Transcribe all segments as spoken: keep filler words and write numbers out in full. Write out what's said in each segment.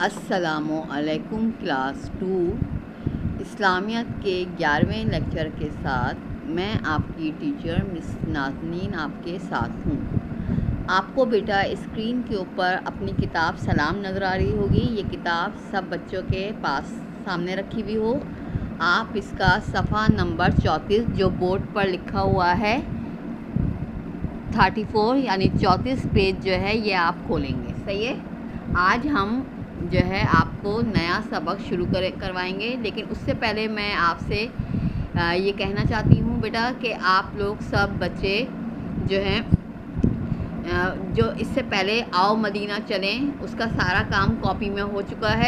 अस्सलामुअलैकुम class to इस्लामियत के ग्यारहवें लेक्चर के साथ मैं आपकी टीचर मिस नाज़नीन आपके साथ हूँ। आपको बेटा स्क्रीन के ऊपर अपनी किताब सलाम नज़र आ रही होगी। ये किताब सब बच्चों के पास सामने रखी हुई हो। आप इसका सफ़ा नंबर चौंतीस जो बोर्ड पर लिखा हुआ है थर्टी फोर यानी चौंतीस पेज जो है ये आप खोलेंगे। सही है। आज हम जो है आपको नया सबक शुरू कर करवाएंगे, लेकिन उससे पहले मैं आपसे ये कहना चाहती हूँ बेटा कि आप लोग सब बच्चे जो हैं जो इससे पहले आओ मदीना चलें उसका सारा काम कॉपी में हो चुका है।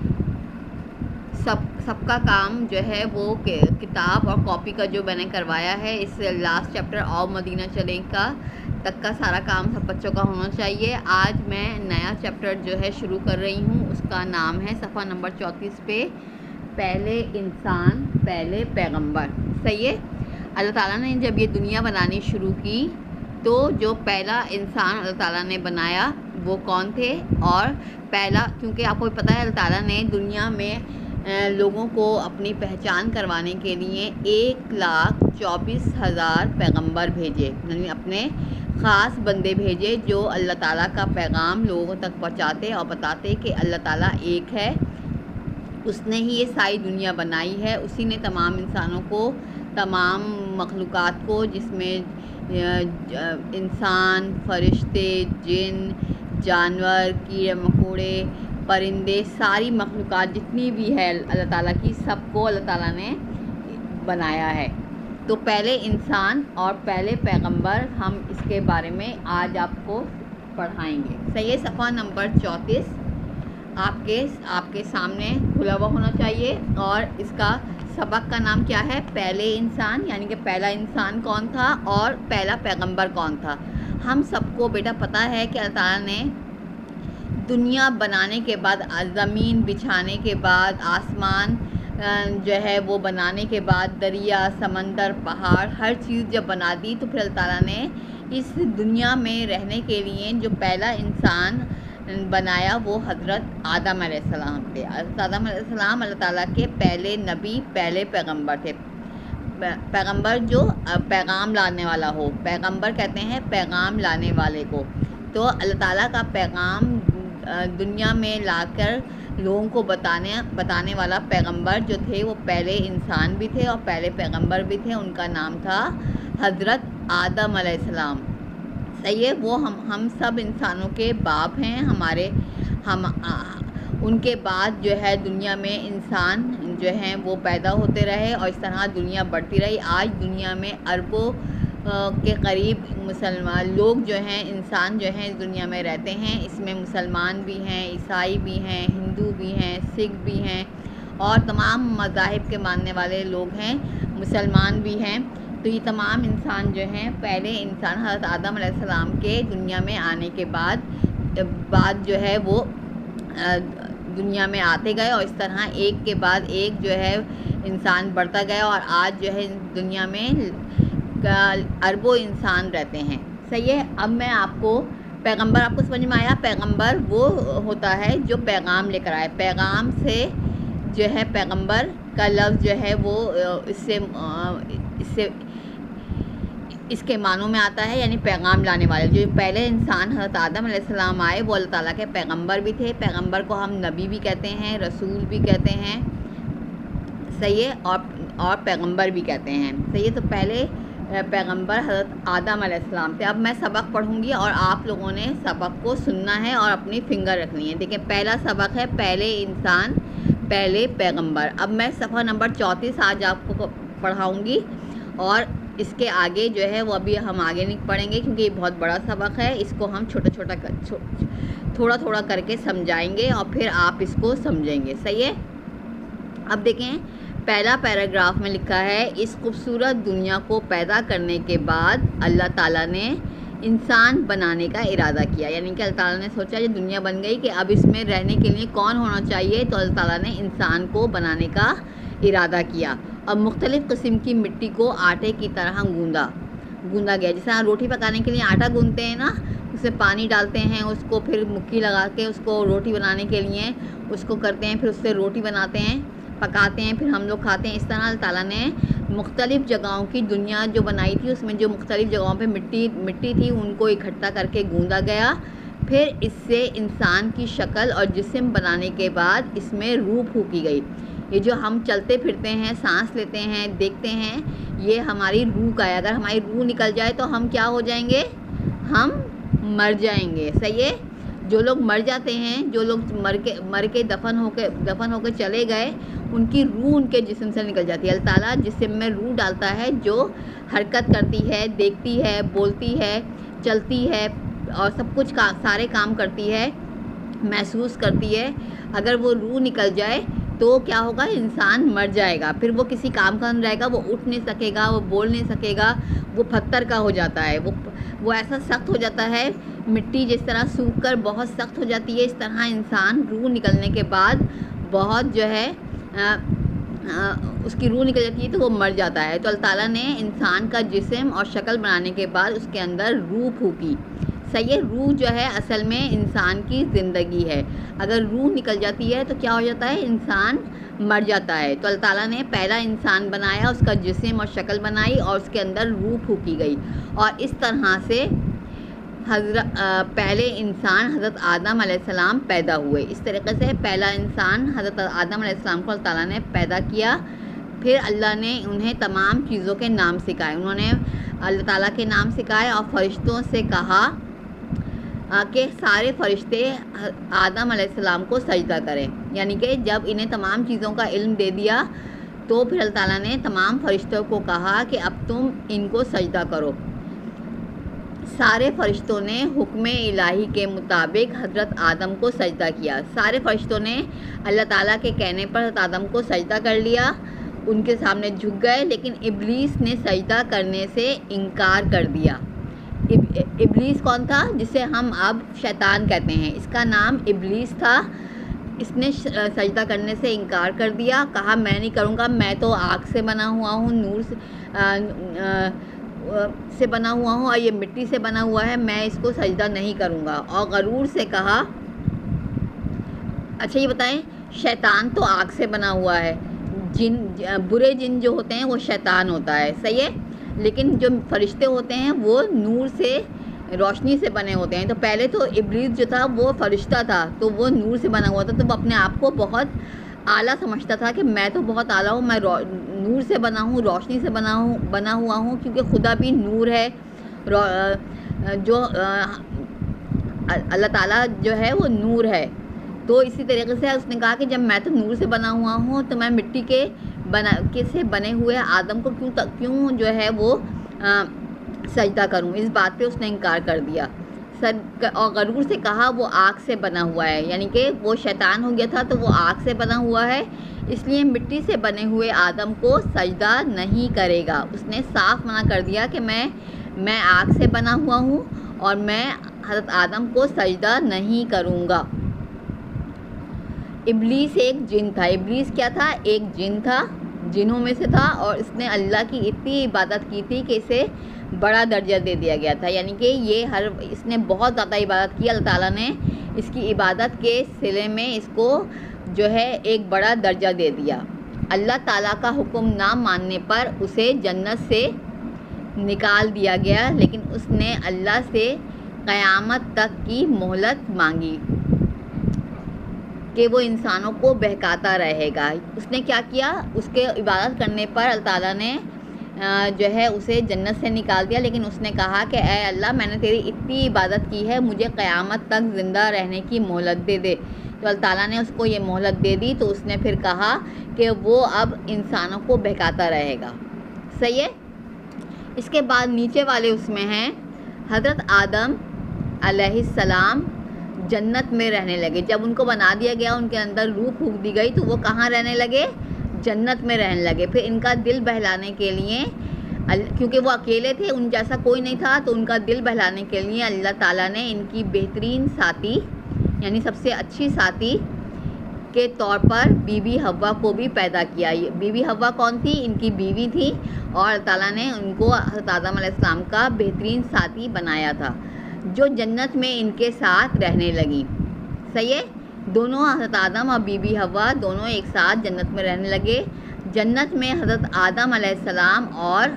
सब सबका काम जो है वो किताब और कॉपी का जो मैंने करवाया है इस लास्ट चैप्टर आओ मदीना चलें का तक का सारा काम सब बच्चों का होना चाहिए। आज मैं नया चैप्टर जो है शुरू कर रही हूँ, उसका नाम है सफ़ा नंबर चौंतीस पे पहले इंसान पहले पैगंबर। सही है। अल्लाह ताला ने जब ये दुनिया बनानी शुरू की तो जो पहला इंसान अल्लाह ताला ने बनाया वो कौन थे, और पहला क्योंकि आपको पता है अल्लाह ताला ने दुनिया में लोगों को अपनी पहचान करवाने के लिए एक लाख चौबीस हज़ार पैगम्बर भेजे, यानी अपने ख़ास बंदे भेजे जो अल्लाह ताला का पैगाम लोगों तक पहुंचाते और बताते कि अल्लाह ताला एक है, उसने ही ये सारी दुनिया बनाई है, उसी ने तमाम इंसानों को तमाम मखलूक़ात को जिसमें इंसान फरिश्ते जिन जानवर कीड़े मकोड़े परिंदे सारी मखलूक़ात जितनी भी है अल्लाह ताला की सबको अल्लाह ताला ने बनाया है। तो पहले इंसान और पहले पैगंबर हम इसके बारे में आज आपको पढ़ाएंगे। सही है। सफ़ा नंबर चौंतीस आपके आपके सामने खुला हुआ होना चाहिए और इसका सबक का नाम क्या है, पहले इंसान, यानी कि पहला इंसान कौन था और पहला पैगंबर कौन था। हम सबको बेटा पता है कि अल्लाह ताला ने दुनिया बनाने के बाद ज़मीन बिछाने के बाद आसमान जो है वो बनाने के बाद दरिया समंदर पहाड़ हर चीज़ जब बना दी तो फिर अल्लाह ताला ने इस दुनिया में रहने के लिए जो पहला इंसान बनाया वो हज़रत आदम अलैहिस्सलाम थे। आदम अलैहिस्सलाम अल्लाह ताला के पहले नबी पहले पैगंबर थे। पैगंबर जो पैगाम लाने वाला हो, पैगंबर कहते हैं पैगाम लाने वाले को। तो अल्लाह ताला का पैगाम दुनिया में लाकर लोगों को बताने बताने वाला पैगंबर जो थे वो पहले इंसान भी थे और पहले पैगंबर भी थे। उनका नाम था हज़रत आदम अलैहिस्सलाम। सही है। वो हम हम सब इंसानों के बाप हैं। हमारे हम आ, उनके बाद जो है दुनिया में इंसान जो हैं वो पैदा होते रहे और इस तरह दुनिया बढ़ती रही। आज दुनिया में अरबों के करीब मुसलमान लोग जो हैं इंसान जो हैं इस दुनिया में रहते हैं। इसमें मुसलमान भी हैं, ईसाई भी हैं, हिंदू भी हैं, सिख भी हैं और तमाम मज़ाहिब के मानने वाले लोग हैं, मुसलमान भी हैं। तो ये तमाम इंसान जो हैं पहले इंसान हज़रत आदम अलैहिस्सलाम के दुनिया में आने के बाद बाद जो है वो दुनिया में आते गए और इस तरह एक के बाद एक जो है इंसान बढ़ता गया और आज जो है दुनिया में अरबों इंसान रहते हैं। सही है। अब मैं आपको पैगंबर आपको समझ में आया। पैगंबर वो होता है जो पैगाम लेकर आए। पैगाम से जो है पैगंबर का लफ्ज़ जो है वो इससे इससे इसके मानों में आता है, यानी पैगाम लाने वाले। जो पहले इंसान हज़रत आदम अलैहिस्सलाम आए वो अल्लाह ताला के पैगंबर भी थे। पैगंबर को हम नबी भी कहते हैं, रसूल भी कहते हैं। सही है। और और पैगंबर भी कहते हैं। सही है। तो पहले पैगंबर हज़रत आदम अलैहिस्सलाम थे। अब मैं सबक पढ़ूंगी और आप लोगों ने सबक को सुनना है और अपनी फिंगर रखनी है। देखिए पहला सबक है पहले इंसान पहले पैगंबर। अब मैं सफ़ा नंबर चौंतीस आज आपको पढ़ाऊंगी और इसके आगे जो है वो अभी हम आगे नहीं पढ़ेंगे क्योंकि ये बहुत बड़ा सबक है। इसको हम छोटा छोटा कर, छो, थोड़ा थोड़ा करके समझाएंगे और फिर आप इसको समझेंगे। सही है। अब देखें पहला पैराग्राफ में लिखा है, इस खूबसूरत दुनिया को पैदा करने के बाद अल्लाह ताला ने इंसान बनाने का इरादा किया। यानी कि अल्लाह ताला ने सोचा ये दुनिया बन गई कि अब इसमें रहने के लिए कौन होना चाहिए, तो अल्लाह ताला ने इंसान को बनाने का इरादा किया और मुख्तलिफ़ किस्म की मिट्टी को आटे की तरह गूंदा गूंदा गया। जैसे रोटी पकाने के लिए आटा गूंदते हैं ना, उसमें पानी डालते हैं, उसको फिर मुक्की लगा के उसको रोटी बनाने के लिए उसको करते हैं, फिर उससे रोटी बनाते हैं, पकाते हैं, फिर हम लोग खाते हैं। इस तरह अल्लाह ताला ने मुख्तलिफ़ जगहों की दुनिया जो बनाई थी, उसमें जो मुख्तलिफ़ जगहों पे मिट्टी मिट्टी थी उनको इकट्ठा करके गूंदा गया। फिर इससे इंसान की शक्ल और जिस्म बनाने के बाद इसमें रूह फूकी गई। ये जो हम चलते फिरते हैं, सांस लेते हैं, देखते हैं, ये हमारी रूह का है। अगर हमारी रूह निकल जाए तो हम क्या हो जाएंगे? हम मर जाएंगे। सही है। जो लोग मर जाते हैं, जो लोग मर के मर के दफन होके दफन होकर चले गए, उनकी रूह उनके जिस्म से निकल जाती है। अल्लाह ताला जिस्म में रूह डालता है, जो हरकत करती है, देखती है, बोलती है, चलती है और सब कुछ का सारे काम करती है, महसूस करती है। अगर वो रूह निकल जाए तो क्या होगा? इंसान मर जाएगा। फिर वो किसी काम का नहीं रहेगा, वो उठ नहीं सकेगा, वो बोल नहीं सकेगा, वो पत्थर का हो जाता है, वो वो ऐसा सख्त हो जाता है। मिट्टी जिस तरह सूख कर बहुत सख्त हो जाती है, इस तरह इंसान रूह निकलने के बाद बहुत जो है आ, आ, उसकी रूह निकल जाती है तो वो मर जाता है। तो अल्लाह ताला ने इंसान का जिस्म और शक्ल बनाने के बाद उसके अंदर रूह फूकी। सही है। रूह जो है असल में इंसान की ज़िंदगी है। अगर रूह निकल जाती है तो क्या हो जाता है? इंसान मर जाता है। तो अल्लाह ताला ने पहला इंसान बनाया, उसका जिस्म और शक्ल बनाई और उसके अंदर रूह फूकी गई। और इस तरह से हज़रत पहले इंसान हज़रत आदम अलैहिस्सलाम पैदा हुए। इस तरीके से पहला इंसान हज़रत आदम अलैहिस्सलाम को अल्लाह ताला ने पैदा किया। फिर अल्लाह ने उन्हें तमाम चीज़ों के नाम सिखाए। उन्होंने अल्लाह ताला के नाम सिखाए और फ़रिश्तों से कहा कि सारे फ़रिश्ते आदम अलैहिस्सलाम को सजदा करें। यानी कि जब इन्हें तमाम चीज़ों का इल्म दे दिया तो फिर अल्लाह ताला ने तमाम फ़रिश्तों को कहा कि अब तुम इनको सजदा करो। सारे फ़रिश्तों ने हुक्म इलाही के मुताबिक हज़रत आदम को सजदा किया। सारे फ़रिश्तों ने अल्लाह ताला के कहने पर हज़रत आदम को सजदा कर लिया, उनके सामने झुक गए। लेकिन इब्लीस ने सजदा करने से इनकार कर दिया। इब, इब्लीस कौन था? जिसे हम अब शैतान कहते हैं। इसका नाम इब्लीस था। इसने सजदा करने से इनकार कर दिया, कहा मैं नहीं करूँगा, मैं तो आग से बना हुआ हूँ, नूर से आ, आ, से बना हुआ हूँ और ये मिट्टी से बना हुआ है, मैं इसको सजदा नहीं करूँगा। और गरूर से कहा, अच्छा ये बताएं, शैतान तो आग से बना हुआ है, जिन बुरे जिन जो होते हैं वो शैतान होता है। सही है। लेकिन जो फरिश्ते होते हैं वो नूर से, रोशनी से बने होते हैं। तो पहले तो इब्लीस जो था वो फरिश्ता था, तो वो नूर से बना हुआ था, तो वो अपने आप को बहुत आला समझता था कि मैं तो बहुत आला हूँ, मैं नूर से बना हूँ, रोशनी से बना हूँ बना हुआ हूँ, क्योंकि खुदा भी नूर है। जो अल्लाह ताला जो है वो नूर है। तो इसी तरीके से उसने कहा कि जब मैं तो नूर से बना हुआ हूँ तो मैं मिट्टी के बना के से बने हुए आदम को क्यों क्यों जो है वो आ, सजदा करूँ। इस बात पे उसने इनकार कर दिया। सर और गरूर से कहा वो आग से बना हुआ है, यानी कि वो शैतान हो गया था तो वो आग से बना हुआ है, इसलिए मिट्टी से बने हुए आदम को सजदा नहीं करेगा। उसने साफ मना कर दिया कि मैं मैं आग से बना हुआ हूँ और मैं हज़रत आदम को सजदा नहीं करूँगा। इब्लीस एक जिन था। इब्लीस क्या था? एक जिन था, जिनों में से था। और इसने अल्लाह की इतनी इबादत की थी कि इसे बड़ा दर्जा दे दिया गया था। यानी कि ये हर इसने बहुत ज़्यादा इबादत की। अल्लाह ताला ने इसकी इबादत के सिले में इसको जो है एक बड़ा दर्जा दे दिया। अल्लाह ताला का हुक्म ना मानने पर उसे जन्नत से निकाल दिया गया, लेकिन उसने अल्लाह से क़यामत तक की मोहलत मांगी कि वो इंसानों को बहकाता रहेगा। उसने क्या किया? उसके इबादत करने पर अल्लाह ताला ने जो है उसे जन्नत से निकाल दिया, लेकिन उसने कहा कि ऐ अल्लाह, मैंने तेरी इतनी इबादत की है, मुझे क़यामत तक ज़िंदा रहने की मोहलत दे दे। तो अल्लाह ताला ने उसको ये मोहलत दे दी। तो उसने फिर कहा कि वो अब इंसानों को बहकाता रहेगा। सही है। इसके बाद नीचे वाले उसमें हैं हज़रत आदम अलैहिस्सलाम जन्नत में रहने लगे। जब उनको बना दिया गया, उनके अंदर रूह फूंक दी गई, तो वो कहाँ रहने लगे? जन्नत में रहने लगे। फिर इनका दिल बहलाने के लिए, क्योंकि वो अकेले थे, उन जैसा कोई नहीं था, तो उनका दिल बहलाने के लिए अल्लाह ताला ने इनकी बेहतरीन साथी, यानी सबसे अच्छी साथी के तौर पर बीबी हव्वा को भी पैदा किया। बीबी हव्वा कौन थी? इनकी बीवी थी, और अल्लाह ताला ने उनको हज़रत आदम अलैहिस्सलाम का बेहतरीन साथी बनाया था। जो जन्नत में इनके साथ रहने लगी। सही है, दोनों हज़रत आदम और बीबी हवा दोनों एक साथ जन्नत में रहने लगे। जन्नत में हज़रत आदम अलैहिस्सलाम और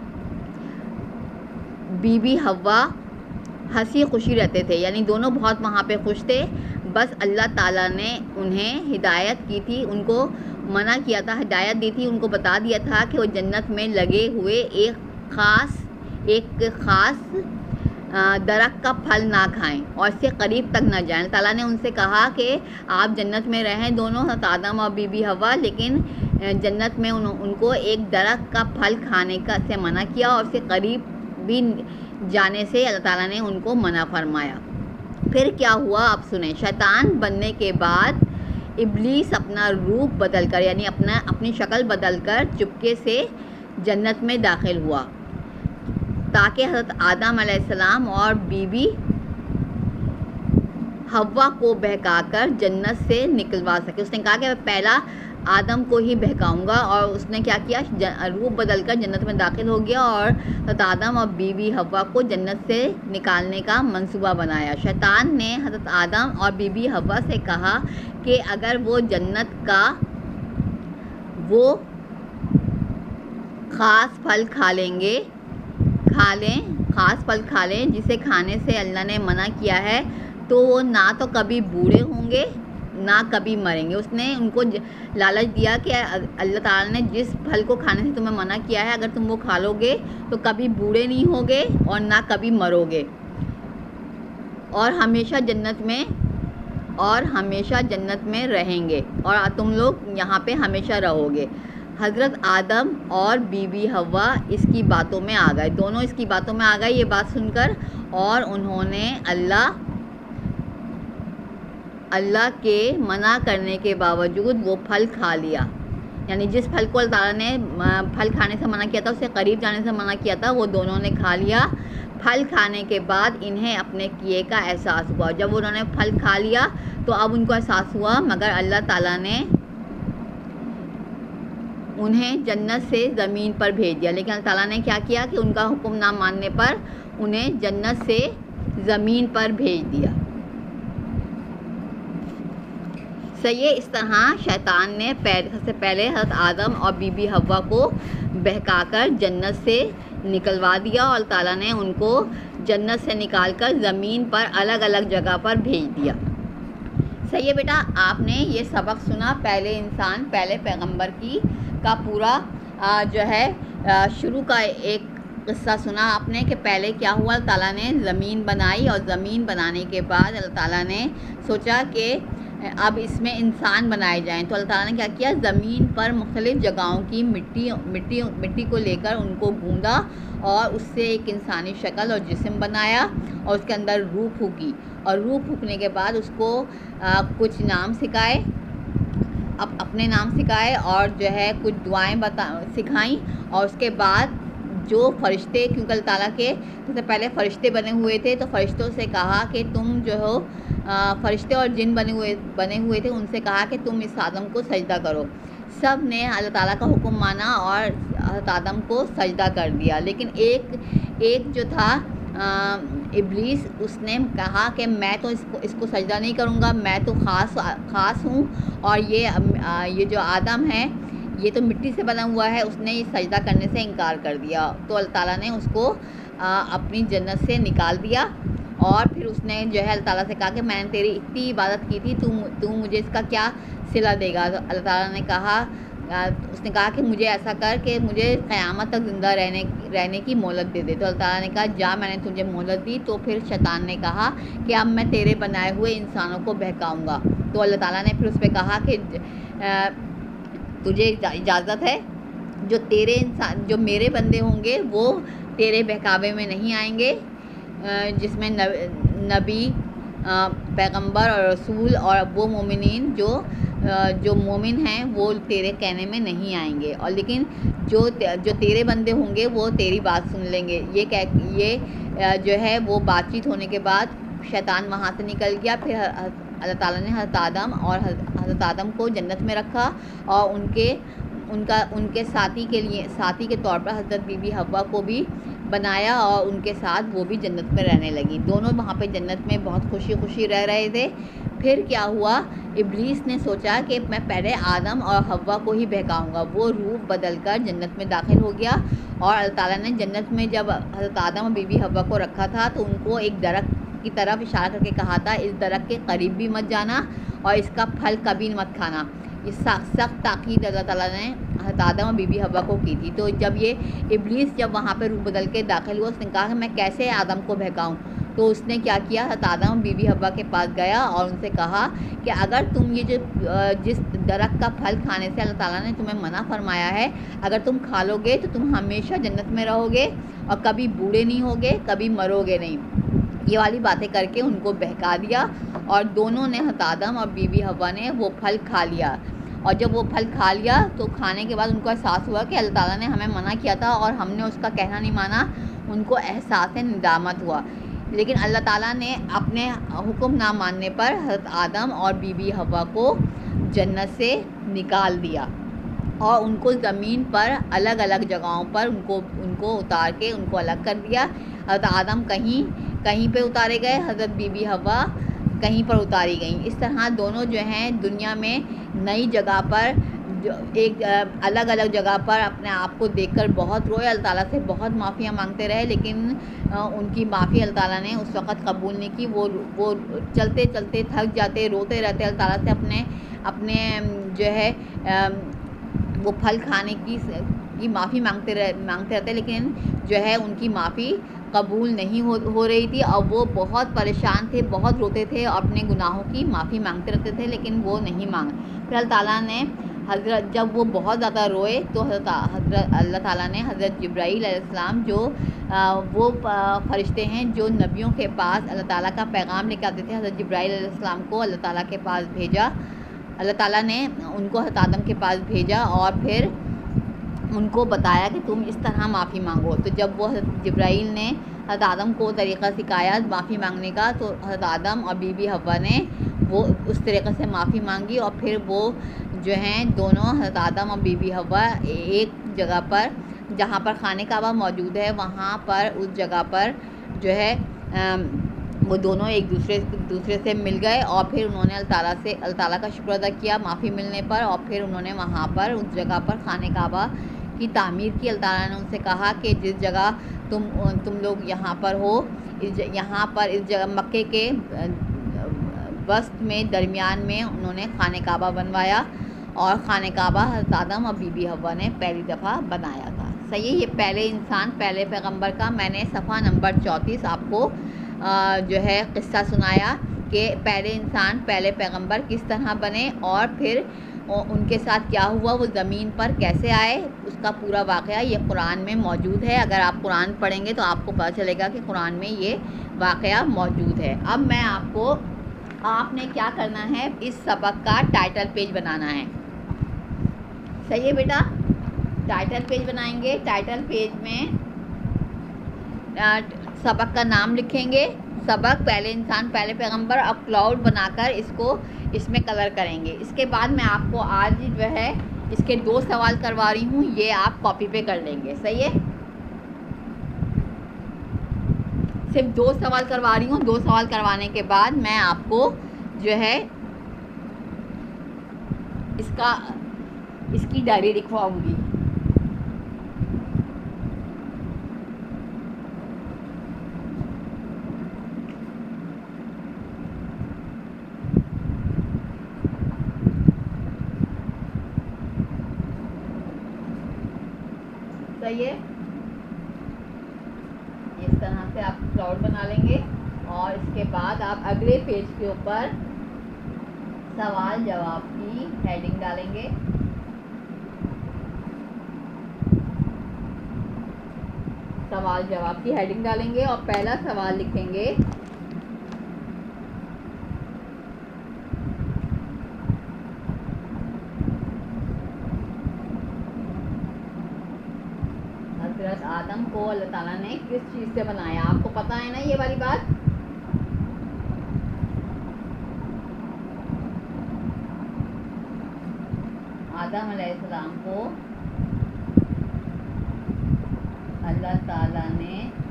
बीबी हवा हंसी खुशी रहते थे, यानी दोनों बहुत वहाँ पे खुश थे। बस अल्लाह ताला ने उन्हें हिदायत की थी, उनको मना किया था, हिदायत दी थी, उनको बता दिया था कि वो जन्नत में लगे हुए एक ख़ास एक ख़ास दरख्त का फल ना खाएं और इससे करीब तक ना जाएं। ताला ने उनसे कहा कि आप जन्नत में रहें, दोनों हज़रत आदम और बीबी हवा, लेकिन जन्नत में उन, उनको एक दरख्त का फल खाने का से मना किया और उससे करीब भी जाने से अल्लाह ताला ने उनको मना फरमाया। फिर क्या हुआ आप सुने। शैतान बनने के बाद इब्लीस अपना रूप बदलकर, यानी अपना अपनी शक्ल बदलकर चुपके से जन्नत में दाखिल हुआ ताकि हज़रत आदम अलैहिस्सलाम और बीबी हवा को बहकाकर जन्नत से निकलवा सके। उसने कहा कि मैं पहला आदम को ही बहकाऊंगा, और उसने क्या किया, रूप बदलकर जन्नत में दाखिल हो गया और हज़रत आदम और बीबी हवा को जन्नत से निकालने का मंसूबा बनाया। शैतान ने हज़रत आदम और बीबी हवा से कहा कि अगर वो जन्नत का वो ख़ास फल खा लेंगे खा लें ख़ास फल खा लें जिसे खाने से अल्लाह ने मना किया है, तो वो ना तो कभी बूढ़े होंगे ना कभी मरेंगे। उसने उनको लालच दिया कि अल्लाह ताला ने जिस फल को खाने से तुम्हें मना किया है, अगर तुम वो खा लोगे तो कभी बूढ़े नहीं होगे और ना कभी मरोगे, और हमेशा जन्नत में और हमेशा जन्नत में रहेंगे, और तुम लोग यहाँ पे हमेशा रहोगे। हज़रत आदम और बीबी हवा इसकी बातों में आ गए, दोनों इसकी बातों में आ गए ये बात सुनकर, और उन्होंने अल्लाह अल्लाह के मना करने के बावजूद वो फल खा लिया। यानी जिस फल को अल्लाह ताला ने फल खाने से मना किया था, उससे करीब जाने से मना किया था, वो दोनों ने खा लिया। फल खाने के बाद इन्हें अपने किए का एहसास हुआ। जब उन्होंने फल खा लिया तो अब उनको एहसास हुआ, मगर अल्लाह ताला ने उन्हें जन्नत से ज़मीन पर भेज दिया। लेकिन अल्लाह ताला ने क्या किया कि उनका हुक्म ना मानने पर उन्हें जन्नत से ज़मीन पर भेज दिया। सही है, इस तरह शैतान ने सबसे पहले हज़रत आदम और बीबी हवा को बहकाकर जन्नत से निकलवा दिया, और अल्लाह ताला ने उनको जन्नत से निकालकर ज़मीन पर अलग अलग जगह पर भेज दिया। सही है बेटा, आपने ये सबक सुना। पहले इंसान पहले पैगंबर की का पूरा आ, जो है आ, शुरू का एक किस्सा सुना आपने कि पहले क्या हुआ। अल्लाह ताला ने ज़मीन बनाई, और ज़मीन बनाने के बाद अल्लाह ताला ने सोचा कि अब इसमें इंसान बनाए जाएं। तो अल्लाह ताला ने क्या किया, ज़मीन पर मुख्तलिफ़ जगहों की मिट्टी मिट्टी मिट्टी को लेकर उनको गूंदा और उससे एक इंसानी शक्ल और जिस्म बनाया, और उसके अंदर रूह फूकी, और रूह फूकने के बाद उसको आ, कुछ नाम सिखाए, अब अपने नाम सिखाए, और जो है कुछ दुआएं बता सिखाई। और उसके बाद जो फ़रिश्ते, क्योंकि अल्लाह ताला के सबसे पहले फ़रिश्ते बने हुए थे, तो फ़रिश्तों से कहा कि तुम जो हो फ़रिश्ते और जिन बने हुए बने हुए थे, उनसे कहा कि तुम इस आदम को सजदा करो। सब ने अल्लाह ताला का हुक्म माना और हज़रत आदम को सजदा कर दिया। लेकिन एक एक जो था आ, इब्लीस, उसने कहा कि मैं तो इसको इसको सजदा नहीं करूँगा, मैं तो ख़ास ख़ास हूँ, और ये आ, ये जो आदम है ये तो मिट्टी से बना हुआ है। उसने ये सजदा करने से इनकार कर दिया। तो अल्लाह ताला ने उसको आ, अपनी जन्नत से निकाल दिया, और फिर उसने जो है अल्लाह ताला से कहा कि मैंने तेरी इतनी इबादत की थी, तू तू मुझे इसका क्या सिला देगा। तो अल्लाह ताला ने कहा आ, उसने कहा कि मुझे ऐसा कर कि मुझे क़यामत तक ज़िंदा रहने रहने की मोहलत दे दे। तो अल्लाह ताला ने कहा जा, मैंने तुझे मोहलत दी। तो फिर शैतान ने कहा कि अब मैं तेरे बनाए हुए इंसानों को बहकाऊँगा। तो अल्लाह ताला ने फिर उस पर कहा कि आ, तुझे इजाज़त है, जो तेरे इंसान जो मेरे बंदे होंगे वो तेरे बहकावे में नहीं आएंगे, जिसमें नबी, पैगंबर और रसूल और वो मोमिनीन जो जो मोमिन हैं वो तेरे कहने में नहीं आएंगे, और लेकिन जो जो तेरे बंदे होंगे वो तेरी बात सुन लेंगे। ये कह ये जो है वो बातचीत होने के बाद शैतान वहाँ से निकल गया। फिर अल्लाह ताला ने हज़रत आदम और हज़रत आदम को जन्नत में रखा, और उनके उनका उनके साथी के लिए साथी के तौर पर हज़रत बीबी हव्वा को भी बनाया और उनके साथ वो भी जन्नत में रहने लगी। दोनों वहाँ पे जन्नत में बहुत खुशी खुशी रह रहे थे। फिर क्या हुआ, इब्लीस ने सोचा कि मैं पहले आदम और हव्वा को ही बहकाऊंगा। वो रूप बदलकर जन्नत में दाखिल हो गया और अल्लाह ताला ने जन्नत में जब हज़रत आदम और बीबी हव्वा को रखा था तो उनको एक दरख्त की तरफ इशारा करके कहा था, इस दरख्त के करीब भी मत जाना और इसका फल कभी मत खाना। ये सख्त ताकीद अल्लाह ताला ने हज़रत आदम और बीबी हव्वा को की थी। तो जब ये इब्लीस जब वहाँ पे रूप बदल के दाखिल हुआ, उसने कहा कि मैं कैसे आदम को बहकाऊँ। तो उसने क्या किया, हज़रत आदम और बीबी हव्वा के पास गया और उनसे कहा कि अगर तुम ये जो जिस दरख्त का फल खाने से अल्लाह ताला ने तुम्हें मना फरमाया है, अगर तुम खा लोगे तो तुम हमेशा जन्नत में रहोगे और कभी बूढ़े नहीं होगे, कभी मरोगे नहीं। ये वाली बातें करके उनको बहका दिया और दोनों ने हज़रत आदम और बीबी हव्वा ने वो फल खा लिया। और जब वो फल खा लिया तो खाने के बाद उनको एहसास हुआ कि अल्लाह ताला ने हमें मना किया था और हमने उसका कहना नहीं माना। उनको एहसास निदामत हुआ, लेकिन अल्लाह ताला ने अपने हुक्म ना मानने पर हज़रत आदम और बीबी हव्वा को जन्नत से निकाल दिया और उनको ज़मीन पर अलग अलग जगहों पर उनको उनको उतार के उनको अलग कर दिया। हज़रत आदम कहीं कहीं पे उतारे गए, हज़रत बीबी हव्वा कहीं पर उतारी गई। इस तरह दोनों जो हैं दुनिया में नई जगह पर जो एक अलग अलग जगह पर अपने आप को देखकर बहुत रोए, अल्लाह ताला से बहुत माफ़ियाँ मांगते रहे, लेकिन उनकी माफ़ी अल्लाह ताला ने उस वक़्त कबूल नहीं की। वो वो चलते चलते थक जाते, रोते रहते, अल्लाह ताला से अपने अपने जो है वो फल खाने की की माफ़ी मांगते रह मांगते रहते, लेकिन जो है उनकी माफ़ी कबूल नहीं हो हो रही थी और वो बहुत परेशान थे, बहुत रोते थे और अपने गुनाहों की माफ़ी मांगते रहते थे, लेकिन वो नहीं मांग। फिर अल्लाह ताला ने हज़रत जब वो बहुत ज़्यादा रोए तो हज़रत हज़रत अल्लाह ताला ने हज़रत जिब्राईल अलैहिस्सलाम जो आ, वो फ़रिश्ते हैं जो नबियों के पास अल्लाह ताला का पैगाम लेकर आते थे, हज़रत जिब्राईल अलैहिस्सलाम को अल्लाह ताला के पास भेजा। अल्लाह ताला ने उनको हज़रत आदम के पास भेजा और फिर उनको बताया कि तुम इस तरह माफ़ी मांगो। तो जब वो हज़रत जिब्राईल ने हज़रत आदम को तरीक़ा सिखाया माफ़ी मांगने का, तो हज़रत आदम और बीबी हव्वा ने वो उस तरीक़े से माफ़ी मांगी और फिर वो जो हैं दोनों हज़रत आदम और बीबी हव्वा एक जगह पर जहाँ पर खाने काबा मौजूद है वहाँ पर उस जगह पर जो है वो दोनों एक दूसरे दूसरे से मिल गए और फिर उन्होंने अल्लाह ताला से अल्लाह ताला का शुक्र अदा किया माफ़ी मिलने पर और फिर उन्होंने वहाँ पर उस जगह पर खाने काबा की तामीर की। अल्लाह ताला ने उनसे कहा कि जिस जगह तुम तुम लोग यहाँ पर हो, इस यहाँ पर इस जगह मक्के के वस्त में दरमियान में उन्होंने खाने काबा बनवाया और खाने काबा हज़रत आदम और बीबी हव्वा ने पहली दफ़ा बनाया था। सही है, ये पहले इंसान पहले पैगंबर का मैंने सफ़ा नंबर चौंतीस आपको आ, जो है क़िस्सा सुनाया कि पहले इंसान पहले पैगंबर किस तरह बने और फिर उनके साथ क्या हुआ, वो ज़मीन पर कैसे आए, उसका पूरा वाक़या ये कुरान में मौजूद है। अगर आप कुरान पढ़ेंगे तो आपको पता चलेगा कि कुरान में ये वाक़या मौजूद है। अब मैं आपको आपने क्या करना है, इस सबक का टाइटल पेज बनाना है। सही है बेटा, टाइटल पेज बनाएंगे। टाइटल पेज में सबक का नाम लिखेंगे, सबक पहले इंसान पहले पैगंबर, अब क्लाउड बनाकर इसको इसमें कलर करेंगे। इसके बाद मैं आपको आज जो है इसके दो सवाल करवा रही हूँ, ये आप कॉपी पे कर लेंगे। सही है, सिर्फ दो सवाल करवा रही हूँ। दो सवाल करवाने के बाद मैं आपको जो है इसका इसकी डायरी लिखवाऊंगी। सही है, इस तरह से आप क्लाउड बना लेंगे और इसके बाद आप अगले पेज के ऊपर सवाल जवाब की हेडिंग डालेंगे। सवाल जवाब की हेडिंग डालेंगे और पहला सवाल लिखेंगे, हज़रत आदम को अल्लाह ताला ने किस चीज़ से बनाया। आपको पता है ना ये वाली बात। आदम अलैहिस्सलाम को अल्लाह ताला ने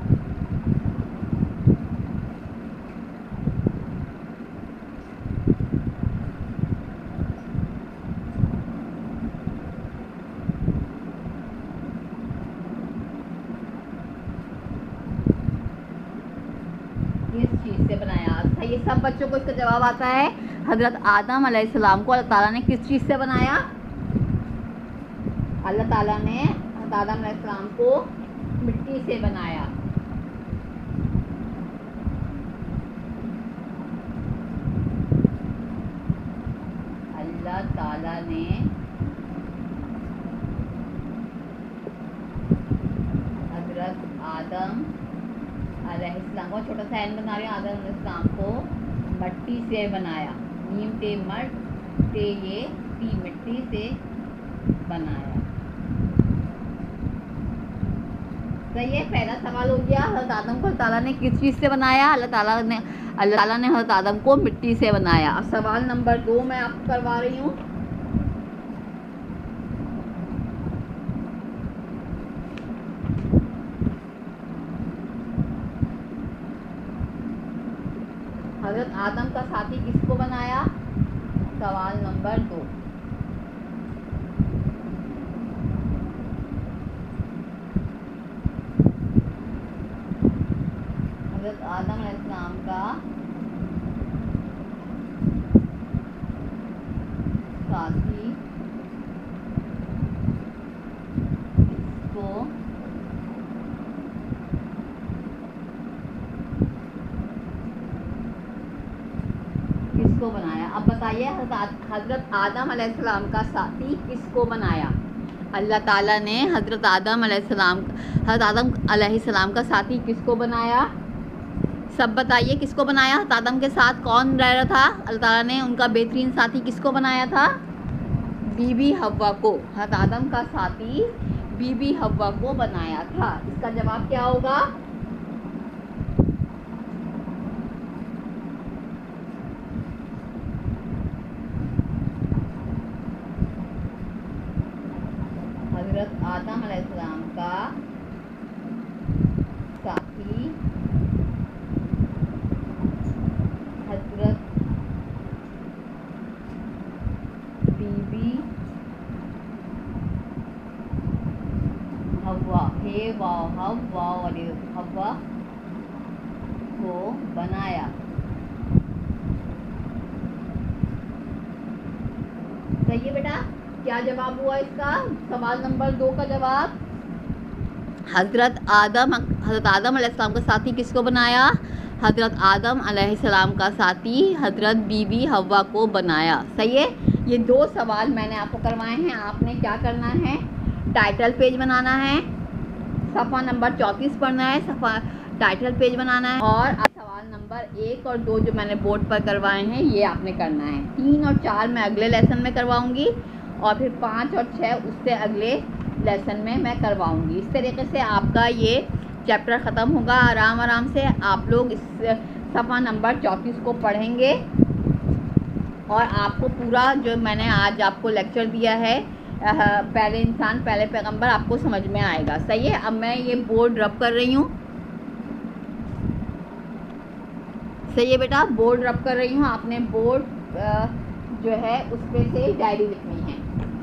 किस चीज़ से बनाया? अच्छा, ये सब बच्चों को इसका जवाब आता है। हज़रत आदम अलैहिस्सलाम को अल्लाह ताला ने किस चीज़ से बनाया? अल्लाह ताला ने हज़रत आदम अलैहिस्सलाम को मिट्टी से बनाया। अल्लाह ताला ने हज़रत आदम अलैहिस्सलाम को, छोटा सा एन बना रहे हैं, आदम अलैहिस्सलाम को मिट्टी से बनाया। नीम ते मट ते ये टी, मिट्टी से बनाया। सही है, पहला सवाल हो गया। हज़रत आदम को अल्लाह ताला ने किस चीज़ से बनाया? अल्लाह ताला ने अल्लाह ताला ने हज़रत आदम को मिट्टी से बनाया। अब सवाल नंबर दो मैं आपको करवा रही हूँ। हज़रत आदम का साथी किसको बनाया? सवाल नंबर दो। हज़रत आदम अलैहिस्सलाम का साथी किसको किसको बनाया? अब बताइए, हज़रत आदम अलैहिस्सलाम का साथी किसको बनाया? अल्लाह ताला ने हज़रत आदम अलैहिस्सलाम हज़रत आदम अलैहिस्सलाम का साथी किसको बनाया? सब बताइए, किसको बनाया? हज़रत आदम के साथ कौन रह रहा था? अल्लाह ताला ने उनका बेहतरीन साथी किसको बनाया था? बीबी हव्वा को। हज़रत आदम का साथी बीबी हव्वा को बनाया था। इसका जवाब क्या होगा? हज़रत आदम अलैहिस्सलाम का साथी हज़रत बीबी हव्वा, हे वाव हव्वा वाली हव्वा को बनाया। सही है बेटा, क्या जवाब हुआ इसका? सवाल नंबर दो का जवाब हज़रत आदम हज़रत आदम अलैहिस्सलाम का साथी किसको बनाया? हज़रत आदम अलैहिस्सलाम का साथी हज़रत बीबी हव्वा को बनाया। सही है, ये दो सवाल मैंने आपको करवाए हैं। आपने क्या करना है? टाइटल पेज बनाना है, सफ़ा नंबर चौंतीस पढ़ना है, सफ़ा टाइटल पेज बनाना है, और सवाल नंबर एक और दो जो मैंने बोर्ड पर करवाए हैं ये आपने करना है। तीन और चार मैं अगले लेसन में करवाऊँगी और फिर पाँच और छः उससे अगले लेसन में मैं करवाऊँगी। इस तरीके से आपका ये चैप्टर ख़त्म होगा। आराम आराम से आप लोग इस सफ़ा नंबर चौंतीस को पढ़ेंगे और आपको पूरा जो मैंने आज आपको लेक्चर दिया है, पहले इंसान पहले पैगंबर, आपको समझ में आएगा। सही है, अब मैं ये बोर्ड रब कर रही हूँ। सही है बेटा, बोर्ड रब कर रही हूँ। आपने बोर्ड जो है उस पर से डायरी लिखनी है।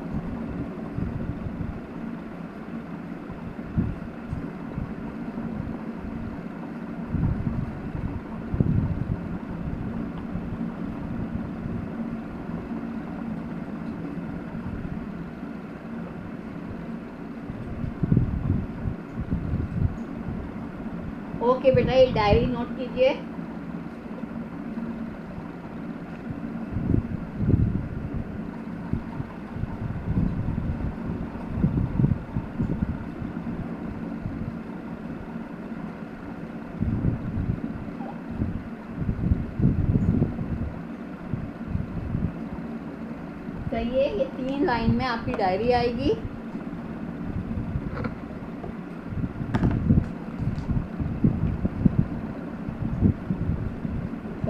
ओके बेटा, ये डायरी नोट कीजिए। सही है, ये तीन लाइन में आपकी डायरी आएगी।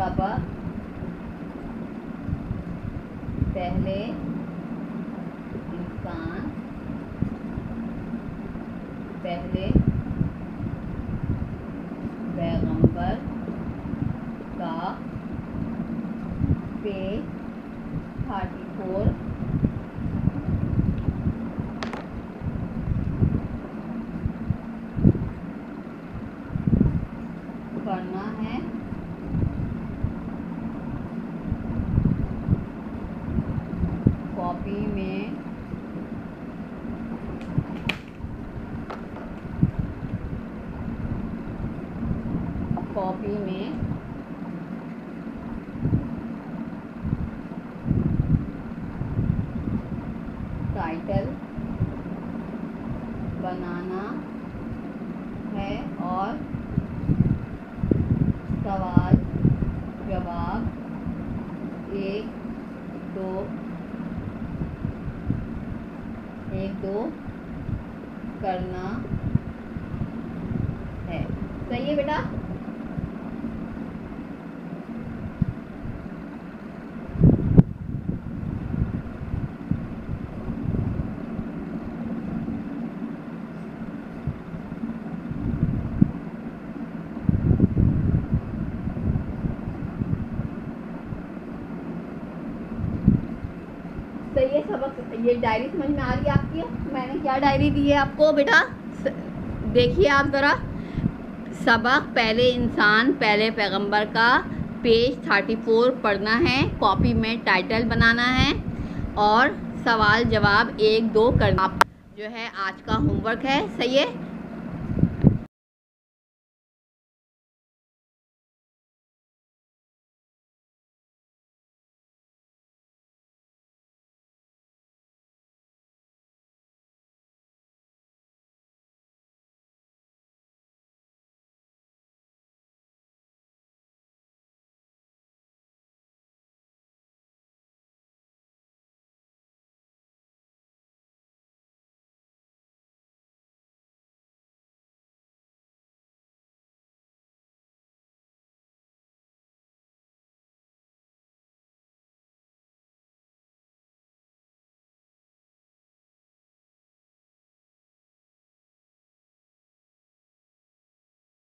पहले इंसान पहले पैगंबर का पेज थर्टी फोर पढ़ना है। कॉपी में कॉपी में टाइटल बनाना है और सवाल जवाब एक दो एक दो करना है। सही है बेटा? सही है। सबक ये डायरी समझ में आ रही है आपकी? मैंने क्या डायरी दी है आपको बेटा? देखिए आप ज़रा। सबक पहले इंसान पहले पैगंबर का पेज थर्टी फोर पढ़ना है, कॉपी में टाइटल बनाना है और सवाल जवाब एक दो करना जो है आज का होमवर्क है। सही है?